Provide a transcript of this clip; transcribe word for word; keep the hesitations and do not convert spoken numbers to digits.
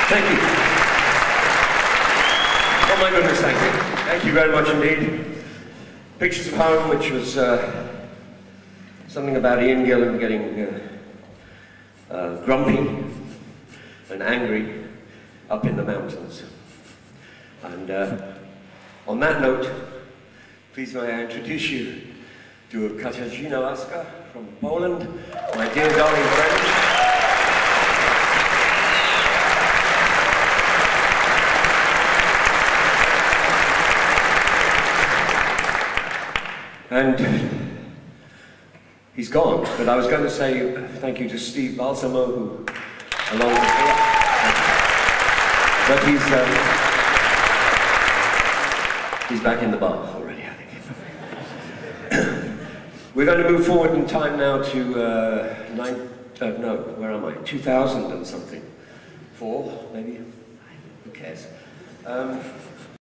Thank you. Oh my goodness, thank you. Thank you very much indeed. Pictures of Home, which was uh, something about Ian Gillan getting uh, uh, grumpy and angry up in the mountains. And uh, on that note, please may I introduce you to Katarzyna Laska from Poland, my dear darling friend. And he's gone, but I was going to say thank you to Steve Balsamo, who, along with me, but he's, uh, he's back in the bar already, I think. We're going to move forward in time now to, uh, nine, uh, no, where am I? two thousand and something. Four, maybe? Who cares? Um,